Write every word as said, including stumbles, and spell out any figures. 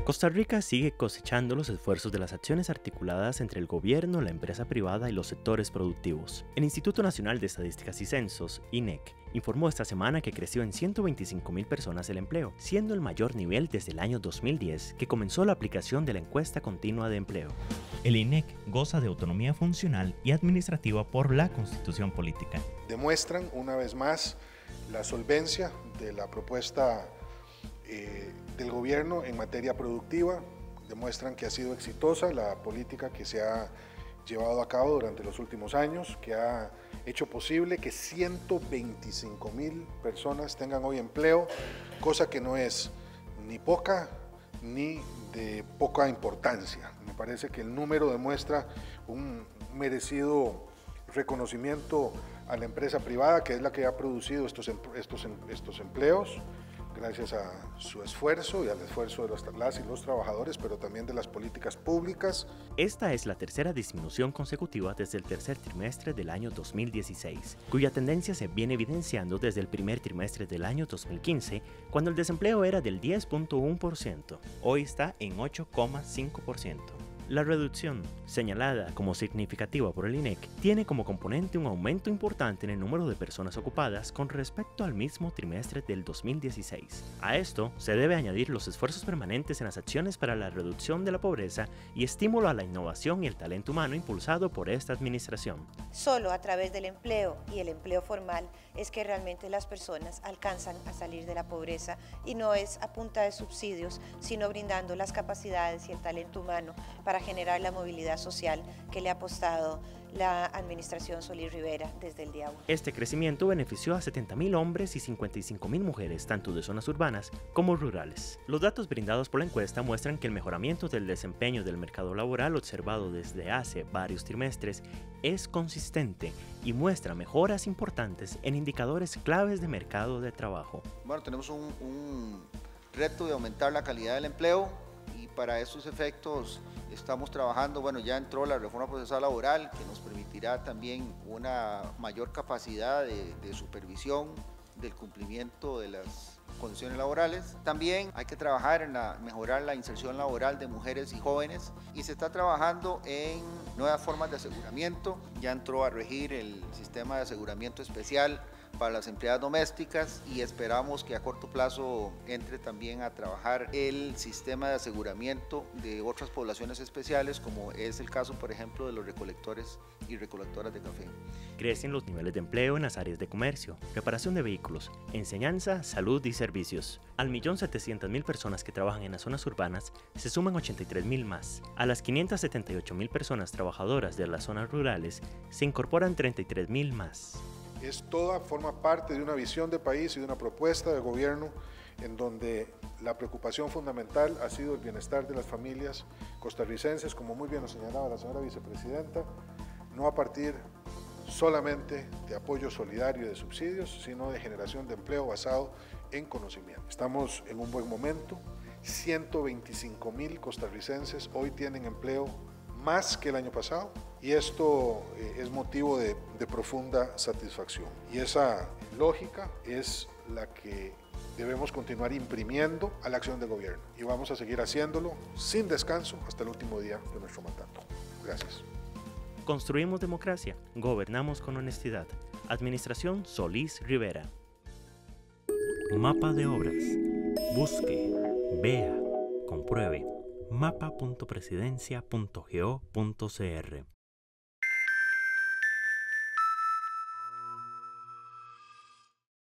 Costa Rica sigue cosechando los esfuerzos de las acciones articuladas entre el gobierno, la empresa privada y los sectores productivos. El Instituto Nacional de Estadísticas y Censos, I N E C, informó esta semana que creció en ciento veinticinco mil personas el empleo, siendo el mayor nivel desde el año dos mil diez, que comenzó la aplicación de la encuesta continua de empleo. El I N E C goza de autonomía funcional y administrativa por la Constitución Política. Demuestran una vez más la solvencia de la propuesta eh, del gobierno en materia productiva, demuestran que ha sido exitosa la política que se ha llevado a cabo durante los últimos años, que ha hecho posible que ciento veinticinco mil personas tengan hoy empleo, cosa que no es ni poca ni de poca importancia. Me parece que el número demuestra un merecido reconocimiento a la empresa privada, que es la que ha producido estos, estos, estos empleos, gracias a su esfuerzo y al esfuerzo de los, las y los trabajadores, pero también de las políticas públicas. Esta es la tercera disminución consecutiva desde el tercer trimestre del año dos mil dieciséis, cuya tendencia se viene evidenciando desde el primer trimestre del año dos mil quince, cuando el desempleo era del diez punto uno por ciento. Hoy está en ocho coma cinco por ciento. La reducción, señalada como significativa por el I N E C, tiene como componente un aumento importante en el número de personas ocupadas con respecto al mismo trimestre del dos mil dieciséis. A esto se debe añadir los esfuerzos permanentes en las acciones para la reducción de la pobreza y estímulo a la innovación y el talento humano impulsado por esta administración. Solo a través del empleo y el empleo formal es que realmente las personas alcanzan a salir de la pobreza, y no es a punta de subsidios, sino brindando las capacidades y el talento humano para generar la movilidad social que le ha apostado la administración Solís Rivera desde el día uno. Este crecimiento benefició a setenta mil hombres y cincuenta y cinco mil mujeres, tanto de zonas urbanas como rurales. Los datos brindados por la encuesta muestran que el mejoramiento del desempeño del mercado laboral observado desde hace varios trimestres es consistente y muestra mejoras importantes en indicadores claves de mercado de trabajo. Bueno, tenemos un, un reto de aumentar la calidad del empleo, y para esos efectos estamos trabajando, bueno, ya entró la reforma procesal laboral, que nos permitirá también una mayor capacidad de, de supervisión del cumplimiento de las condiciones laborales. También hay que trabajar en la, mejorar la inserción laboral de mujeres y jóvenes, y se está trabajando en nuevas formas de aseguramiento. Ya entró a regir el sistema de aseguramiento especial para las empleadas domésticas, y esperamos que a corto plazo entre también a trabajar el sistema de aseguramiento de otras poblaciones especiales, como es el caso, por ejemplo, de los recolectores y recolectoras de café. Crecen los niveles de empleo en las áreas de comercio, reparación de vehículos, enseñanza, salud y servicios. Al millón setecientas mil personas que trabajan en las zonas urbanas se suman ochenta y tres mil más. A las quinientas setenta y ocho mil personas trabajadoras de las zonas rurales se incorporan treinta y tres mil más. Es toda, forma parte de una visión de país y de una propuesta de gobierno en donde la preocupación fundamental ha sido el bienestar de las familias costarricenses, como muy bien lo señalaba la señora vicepresidenta, no a partir solamente de apoyo solidario y de subsidios, sino de generación de empleo basado en conocimiento. Estamos en un buen momento, ciento veinticinco mil costarricenses hoy tienen empleo más que el año pasado, y esto eh, es motivo de, de profunda satisfacción. Y esa lógica es la que debemos continuar imprimiendo a la acción de gobierno, y vamos a seguir haciéndolo sin descanso hasta el último día de nuestro mandato. Gracias. Construimos democracia, gobernamos con honestidad. Administración Solís Rivera. Mapa de obras. Busque, vea, compruebe. mapa punto presidencia punto go punto cr